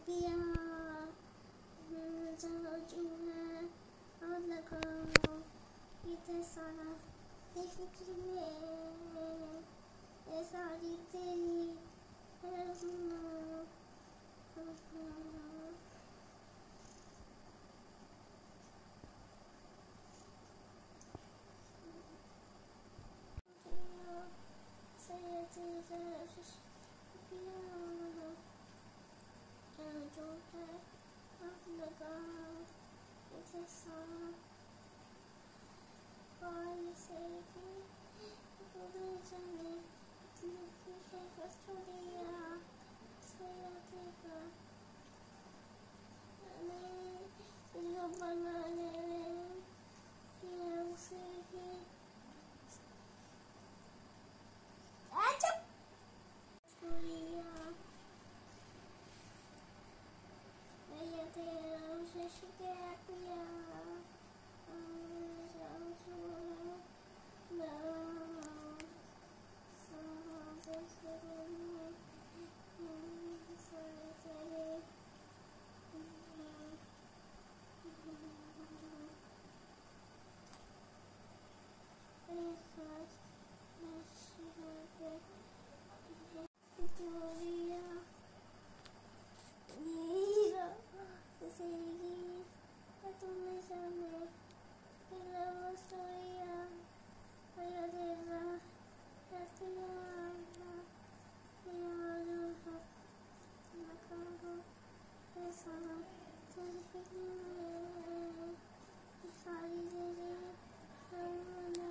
पिया जाओ जो है और लगाओ इधर सारा फिक्र में ये सारी तेरी है सुनो जो है आप लगाओ इधर सारा और इसे भी उधर जाने इतनी खुशी का छोड़िया सोया देगा मैं जो बनाने ये उसे ही छोड़िया मैं तेरा उसे शिकायत किया सारी